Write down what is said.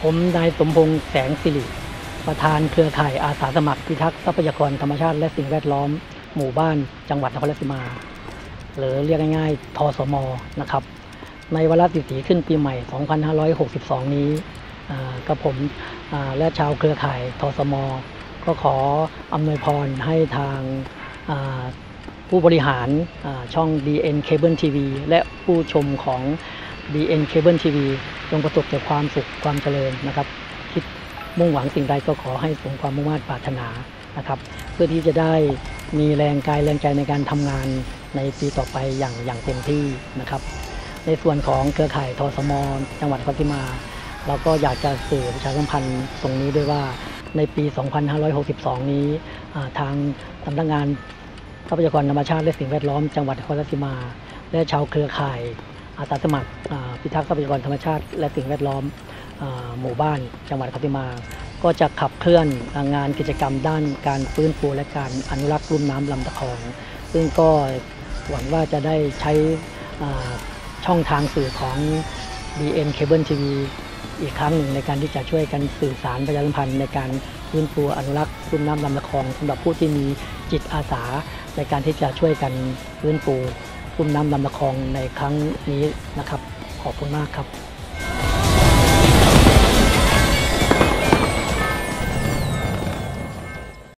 ผมนายสมพงษ์แสงสิริประธานเครือข่ายอาสาสมัครพิทักษ์ทรัพยากรธรรมชาติและสิ่งแวดล้อมหมู่บ้านจังหวัดนครราชสีมาหรือเรียกง่ายๆทสมนะครับในวาระ14ขึ้นปีใหม่ 2562 นี้กับผมและชาวเครือข่ายทสมก็ขออำนวยพรให้ทางผู้บริหารช่อง DN Cable TV และผู้ชมของ DN Cable TV จงประสบแต่ความสุขความเจริญนะครับคิดมุ่งหวังสิ่งใดก็ขอให้สมความมุ่งมั่นปรารถนานะครับเพื่อที่จะได้มีแรงกายแรงใจในการทำงานในปีต่อไปอย่างเต็มที่นะครับในส่วนของเครือข่ายทสมจังหวัดนครราชสีมาเราก็อยากจะสื่อประชาสัมพันธ์ตรงนี้ด้วยว่าในปี 2562 นี้ทางสำนักงานทรัพยากรธรรมชาติและสิ่งแวดล้อมจังหวัดนครราชสีมาและชาวเครือข่ายอาสาสมัครพิทักษ์ทรัพยากรธรรมชาติและสิ่งแวดล้อมหมู่บ้านจังหวัดนครราชสีมาก็จะขับเคลื่อนงานกิจกรรมด้านการฟื้นฟูและการอนุรักษ์ลุ่มน้ำลำตะคองซึ่งก็หวังว่าจะได้ใช้ช่องทางสื่อของ DN Cable TV อีกครั้งหนึ่งในการที่จะช่วยกันสื่อสารประชาสัมพันธ์ในการฟื้นฟูอนุรักษ์ลุ่มน้ำลำตะคองสำหรับผู้ที่มีจิตอาสาในการที่จะช่วยกันฟื้นฟูลุ่มน้ำลำตะคองในครั้งนี้นะครับขอบคุณมากครับ